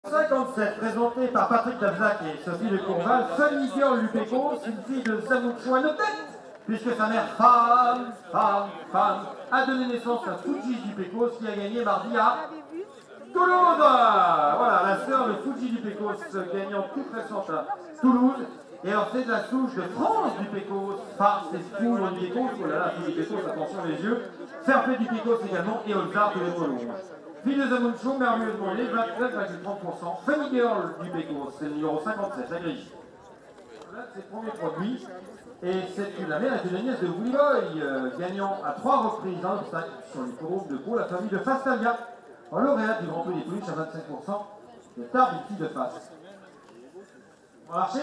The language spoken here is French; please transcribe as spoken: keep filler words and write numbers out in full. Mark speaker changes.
Speaker 1: cinquante-sept, présenté par Patrick Dabzac et Sophie de Courval, Funny Girl Lupécos, une fille de Zamoutchou à nos têtes, puisque sa mère, femme, femme, femme, a donné naissance à Fuji Lupécos qui a gagné mardi à Toulouse. Voilà, la sœur de Fuji Lupécos, gagnante toute récente à Toulouse. Et alors c'est de la souche de France Lupécos, farce et fou, Lupécos, oh là là, Lupécos, attention les yeux, Ferpé Lupécos également, et Olzar de l'Écolonge. Fille de Zamoutchou, merveilleusement née, vingt-neuf virgule trente pour cent. Funny Girl du Pécos, c'est le numéro cinquante-sept, la grille. Voilà, c'est le premier produit. Et c'est la mère et une nièce de Willy Boy, euh, gagnant à trois reprises un obstacle sur l'hippodrome de Pau, la famille de Fastalia, en lauréate du Grand Prix des Pouliches à vingt-cinq pour cent, de Tarbes, une fille de face. On va marcher?